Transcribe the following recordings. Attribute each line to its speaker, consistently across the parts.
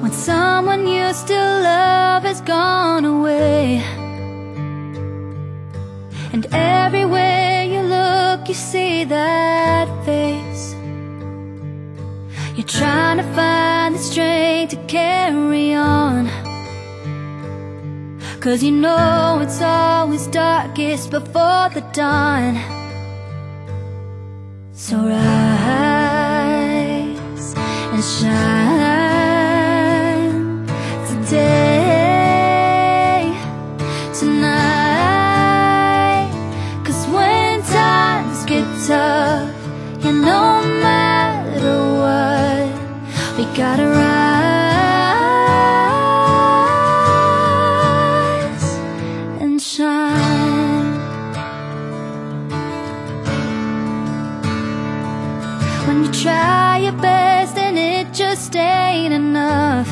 Speaker 1: when someone you still love has gone away. And everywhere you look, you see that face. You're trying to find the strength to carry on, 'cause you know it's always darkest before the dawn. So rise and shine today, tonight. 'Cause when times get tough, yeah, no matter what, we gotta rise and shine. When you try your best and it just ain't enough,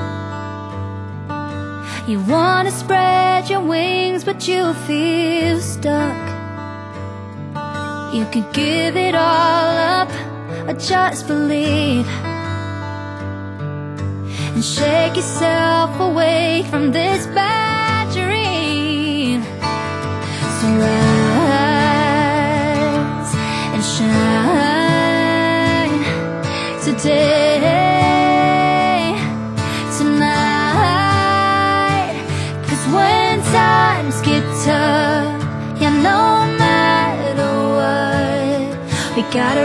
Speaker 1: you wanna spread your wings but you feel stuck. You can give it all up or just believe, and shake yourself awake from this bad dream. So rise and shine today, tonight. 'Cause when times get tough, yeah, no matter what, we gotta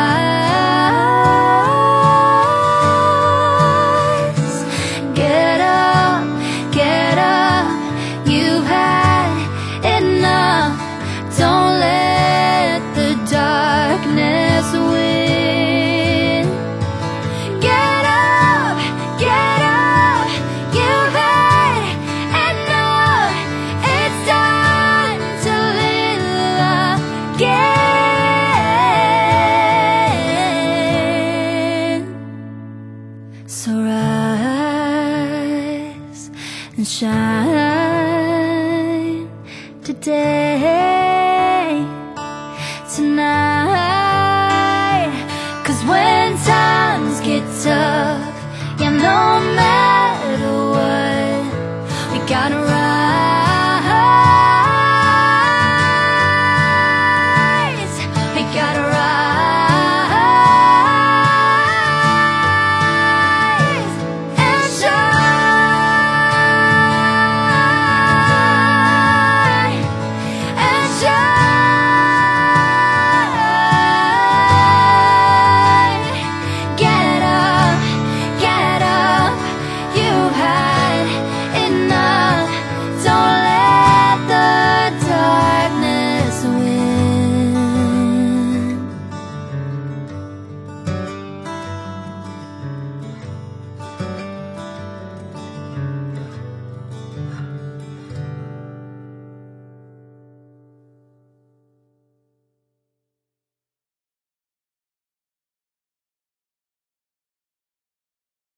Speaker 1: rise. Get up, get up, you've had enough. Don't let the darkness win. Get up, you've had enough. It's time to live again. So rise and shine today.